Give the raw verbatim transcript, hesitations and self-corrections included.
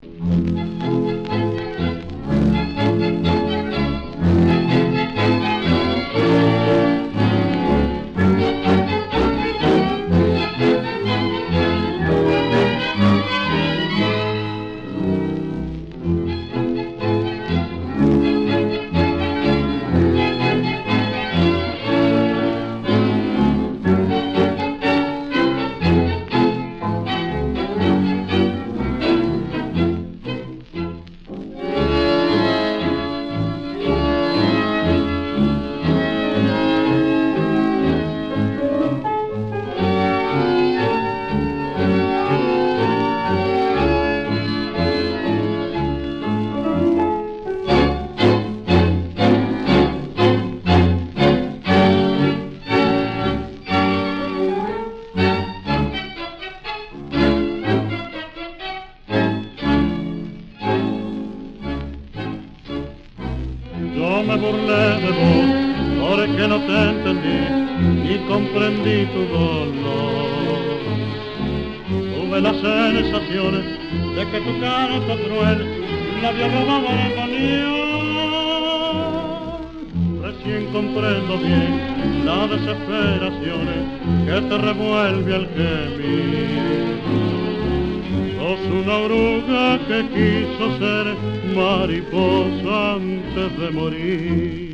Yo me burlé de vos porque no te entendí ni comprendí tu dolor. Tuve las sensaciones de que tu canto cruel me había robado el cañón. Recién comprendo bien la desesperación que te revuelve al gemir. Sos una oruga que quiso ser mariposa antes de morir.